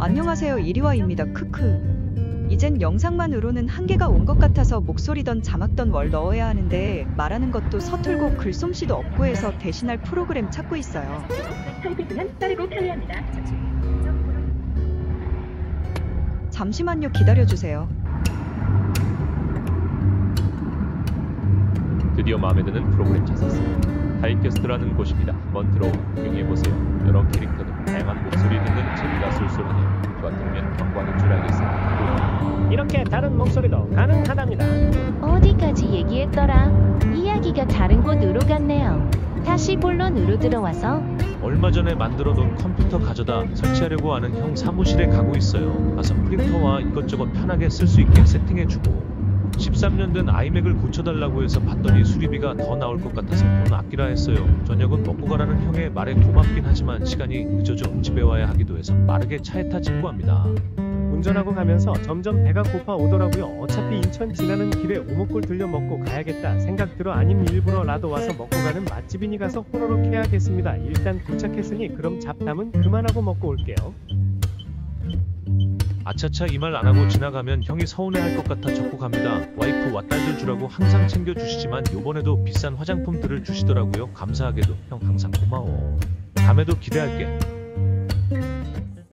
안녕하세요 이리와입니다. 크크. 이젠 영상만으로는 한계가 온 것 같아서 목소리던 자막던 월 넣어야 하는데 말하는 것도 서툴고 글솜씨도 없고 해서 대신할 프로그램 찾고 있어요. 타이핑은 빠르고 편리합니다. 잠시만요 기다려주세요. 드디어 마음에 드는 프로그램 찾았어요. 타이캐스트라는 곳입니다. 한번 들어오고 구경해보세요. 여러 캐릭터들, 다양한 목소리 듣는 재미가 쏠쏠하네요. 누가 들으면 경과는 줄 알겠어요. 이렇게 다른 목소리도 가능하답니다. 어디까지 얘기했더라? 이야기가 다른 곳으로 갔네요. 다시 본론으로 들어와서 얼마 전에 만들어 놓은 컴퓨터 가져다 설치하려고 하는 형 사무실에 가고 있어요. 가서 프린터와 이것저것 편하게 쓸 수 있게 세팅해주고 13년 된 아이맥을 고쳐달라고 해서 봤더니 수리비가 더 나올 것 같아서 돈 아끼라 했어요. 저녁은 먹고 가라는 형의 말에 고맙긴 하지만 시간이 늦어져 집에 와야 하기도 해서 빠르게 차에 타 직구합니다. 운전하고 가면서 점점 배가 고파 오더라고요. 어차피 인천 지나는 길에 오목골 들려 먹고 가야겠다 생각 들어 아님 일부러라도 와서 먹고 가는 맛집이니 가서 호로록 해야겠습니다. 일단 도착했으니 그럼 잡담은 그만하고 먹고 올게요. 아차차 이 말 안하고 지나가면 형이 서운해할 것 같아 적고 갑니다. 와이프와 딸들 주라고 항상 챙겨주시지만 요번에도 비싼 화장품들을 주시더라고요. 감사하게도 형 항상 고마워. 다음에도 기대할게.